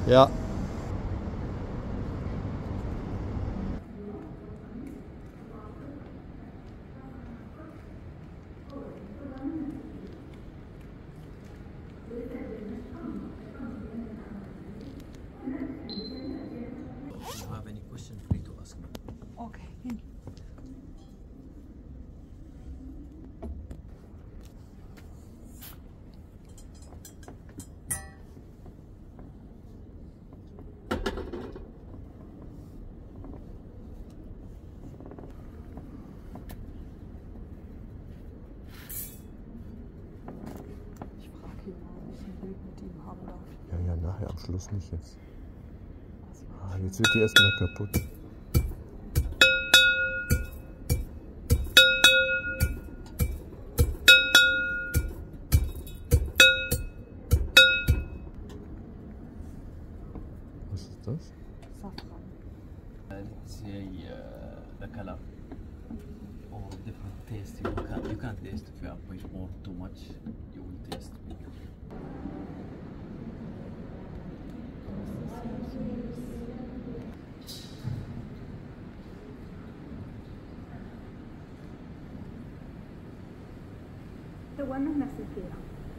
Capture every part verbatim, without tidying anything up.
Ja. If you have any question, free to ask me. Okay. Ich frage ihn mal, ob ich ein Bild mit ihm haben darf. Ja, ja, nachher am Schluss nicht jetzt. Also, Ah, jetzt wird die erstmal kaputt. Was ist das? Safran. Uh, let's say uh, the color or different taste. You can you can taste if you have much more too much. You will taste. Buenas noches, tía.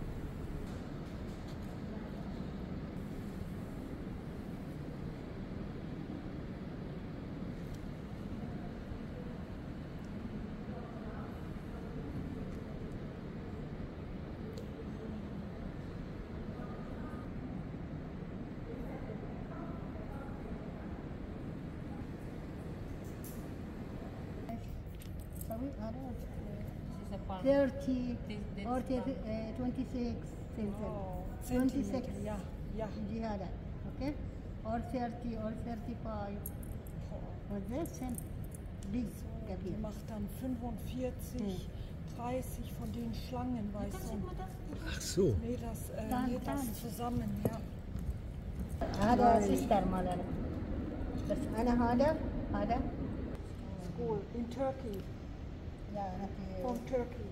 thirty or twenty-six twenty-six Ja, ja. jihada, okay? Or thirty or thirty-five. Or this and big Die kabir. macht dann fünfundvierzig, dreißig von den Schlangen, weißt du? Ach so. Nee, das, äh, Dann- nee, das dann. zusammen, ja. هذا sister مالنا. بس أنا هذا هذا School in Turkey, لا أنا في from Turkey.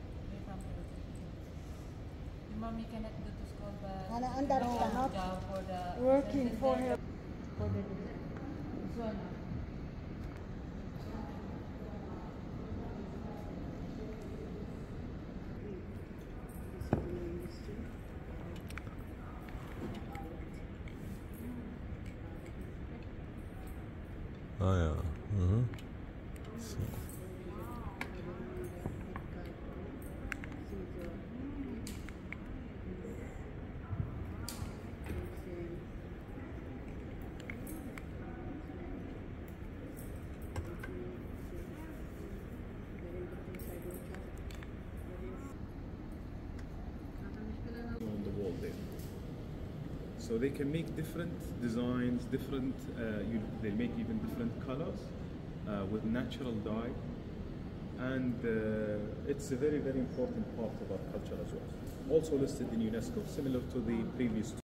Mommy cannot go to school, but أنا under No, staff not job for the working for her. for the Ah ja. Mhm. So. On the wall there. So they can make different designs, different, uh, you, they make even different colors uh, with natural dye. And uh, it's a very, very important part of our culture as well. Also listed in UNESCO, similar to the previous two.